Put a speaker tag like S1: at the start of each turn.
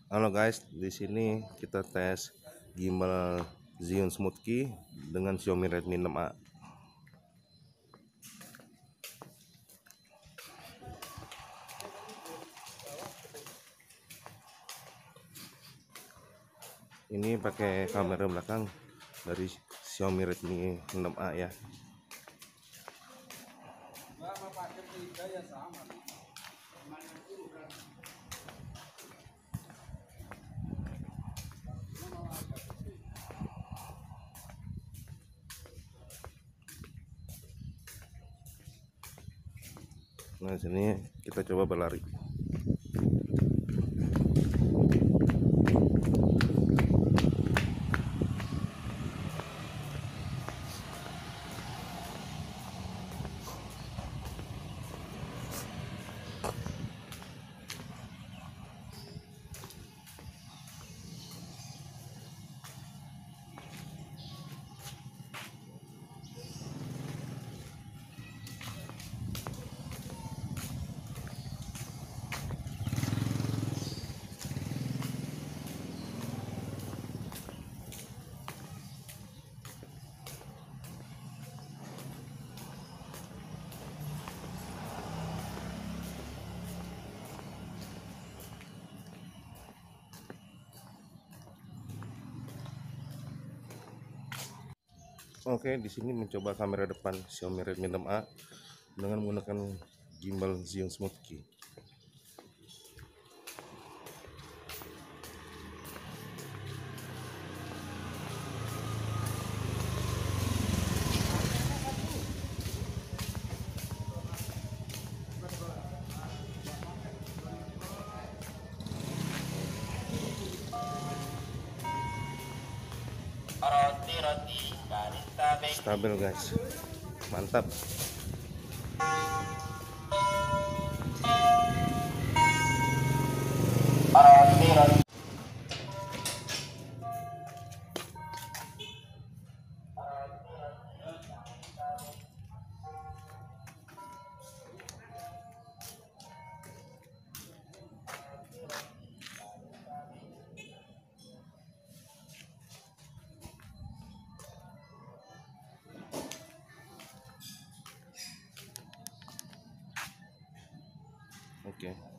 S1: Halo guys, di sini kita tes gimbal Xeon Smooth Key dengan Xiaomi Redmi 6A. Ini pakai kamera belakang dari Xiaomi Redmi 6A ya. Nah, sini kita coba berlari. Oke, di sini mencoba kamera depan Xiaomi Redmi 6A dengan menggunakan gimbal Xeon Smooth Key. Stabil guys, mantap. Oke.